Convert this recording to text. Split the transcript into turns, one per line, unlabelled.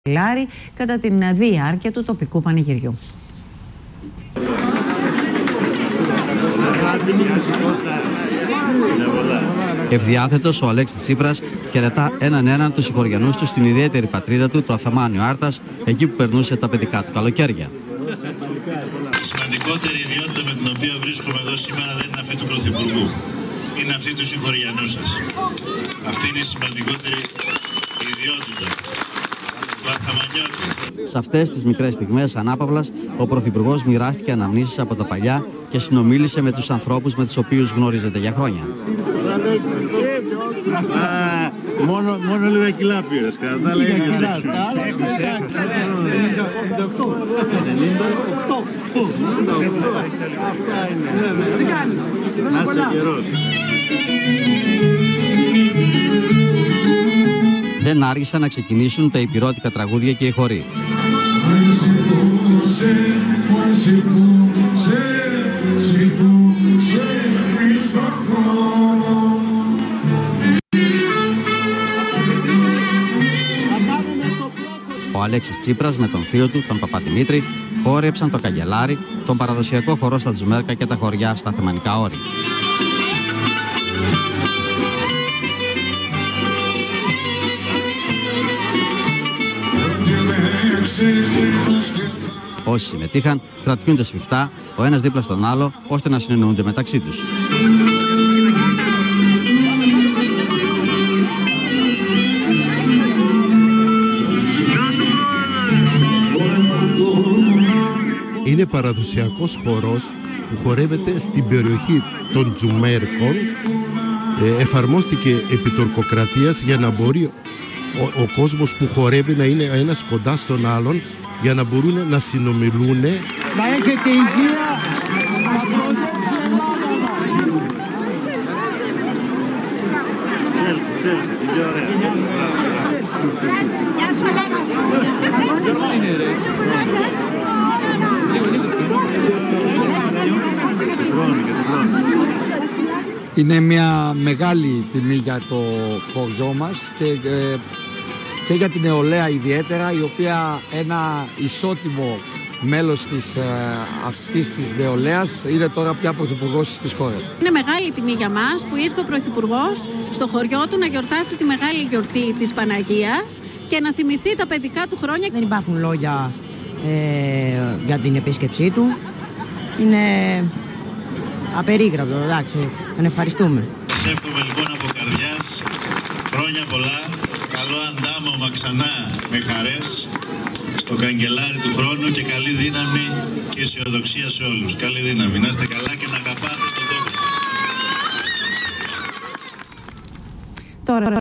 κατά την διάρκεια του τοπικού πανηγυριού.
Ευδιάθετος, ο Αλέξης Τσίπρας χαιρετά έναν τους συγχωριανούς του στην ιδιαίτερη πατρίδα του, το Αθαμάνιο Άρτας, εκεί που περνούσε τα παιδικά του καλοκαίρια.
Η σημαντικότερη ιδιότητα με την οποία βρίσκομαι εδώ σήμερα δεν είναι αυτή του Πρωθυπουργού. Είναι αυτή του συγχωριανού σας. Αυτή είναι η σημαντικότερη ιδιότητα του Αθαμανιώτη.
Σε αυτές τις μικρές στιγμές ανάπαυλας, ο Πρωθυπουργός μοιράστηκε αναμνήσεις από τα παλιά και συνομίλησε με τους ανθρώπους με τους οποίους γνωρίζεται για χρόνια.
Μόνο λίγα κιλά πήρες, κατά τα άλλα ίδιος έξω. Αυτά είναι. Να είσαι καιρός.
Δεν άργησαν να ξεκινήσουν τα υπηρώτικα τραγούδια και οι χοροί. Ο Αλέξης Τσίπρας με τον θείο του, τον Παπαδημήτρη, χόρεψαν το Καγκελάρι, τον παραδοσιακό χορό στα Τζουμέρκα και τα χωριά στα Θεμανικά Όρη. Όσοι συμμετείχαν κρατιούνται σφιχτά ο ένας δίπλα στον άλλο, ώστε να συνεννοούνται μεταξύ τους.
Είναι παραδοσιακός χορός που χορεύεται στην περιοχή των Τζουμέρκων. Εφαρμόστηκε επί τουρκοκρατίας για να μπορεί ο κόσμος που χορεύει να είναι ένας κοντά στον άλλον, για να μπορούν να συνομιλούν.
Να έχετε υγεία.
Γεια σου Αλέξη.
Είναι μια μεγάλη τιμή για το χωριό μας και για την νεολαία ιδιαίτερα, η οποία ένα ισότιμο μέλος αυτής της νεολαίας είναι τώρα πια πρωθυπουργός της χώρας.
Είναι μεγάλη τιμή για μας που ήρθε ο πρωθυπουργός στο χωριό του να γιορτάσει τη μεγάλη γιορτή της Παναγίας και να θυμηθεί τα παιδικά του χρόνια.
Δεν υπάρχουν λόγια για την επίσκεψή του. Είναι απερίγραπτο, εντάξει, τον ευχαριστούμε.
Σας εύχομαι λοιπόν από καρδιάς χρόνια πολλά, καλό αντάμωμα ξανά με χαρές στο καγκελάρι του χρόνου και καλή δύναμη και αισιοδοξία σε όλους. Καλή δύναμη, να είστε καλά και να αγαπάτε τον τόπο σας.
Τώρα